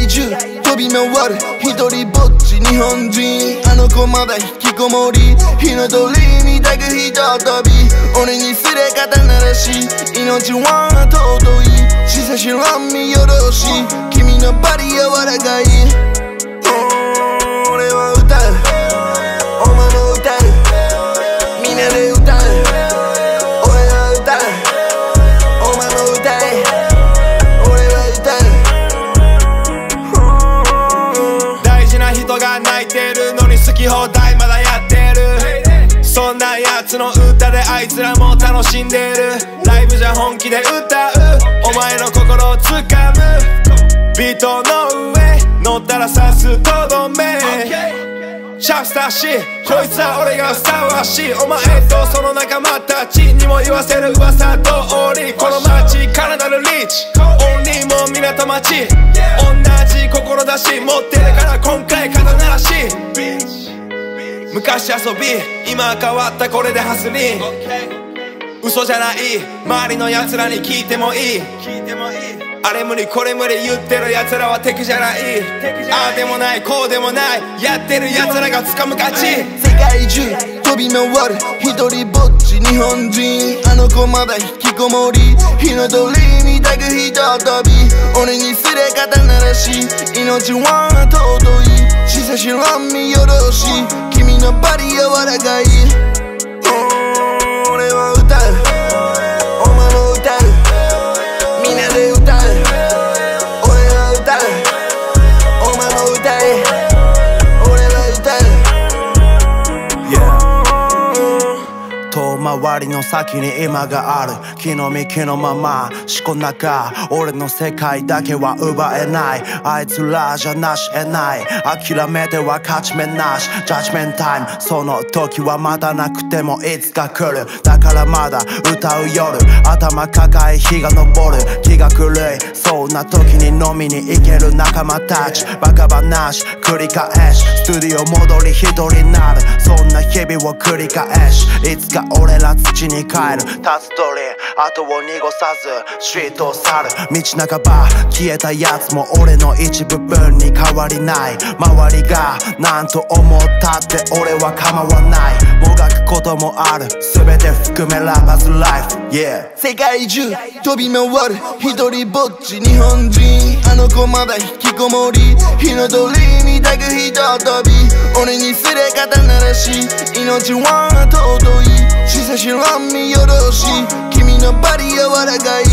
中飛び回る一人ぼっち日本人あの子まだ引きこもり火の鳥みたくひと飛び俺にすれ方ならし命は尊い示唆しろ見下ろし君のバリ柔らかい俺は歌うお前も歌うみんなで歌う俺は歌うお前も歌え俺は歌う大事な人が泣いてるのに好き放題まだやってるそんなやつの歌であいつらも楽しんでるライブじゃ本気で歌うお前の心をつかむビートの上乗ったら刺すとどめシャフスターしこいつは俺がふさわしいお前とその仲間たちにも言わせる噂通りこの街からなるリーチオンリーも港町同じ志持ってるから今回肩慣らし昔遊び今変わったこれでハスリン嘘じゃない周りの奴らに聞いてもいいあれ無理これ無理言ってる奴らは敵じゃないああでもないこうでもないやってる奴らが掴む勝ち世界中飛び回る一人ぼっち日本人あの子まだ引きこもり火の鳥みたくひと飛び俺にすれ方ならし命は尊い示唆しろ見下ろし君のバリ柔らかい俺は歌うお前も歌うみんなで歌う俺は歌うお前も歌え俺は歌う遠回りの先に今がある気の身気のまましこなか俺の世界だけは奪えないあいつらじゃなし得ない諦めては勝ち目なしジャッジメントタイムその時はまだなくてもいつか来るだからまだ歌う夜頭抱え日が昇る気が狂いそんな時に飲みに行ける仲間たちバカ話繰り返しスタジオ戻り一人になるそんな日々を繰り返しいつか俺ら土に帰る立つ鳥後を濁さずストリートを去る道半ば消えたやつも俺の一部分に変わりない周りが何と思ったって俺は構わないもがくこともある全て含めラバーズライフ Yeah 世界中飛び回る一人ぼっち日本人あの子まだ引きこもり火の鳥みたくひと飛び俺にすれ方ならし命は尊い示唆しろ見下ろし君のバリ柔らかい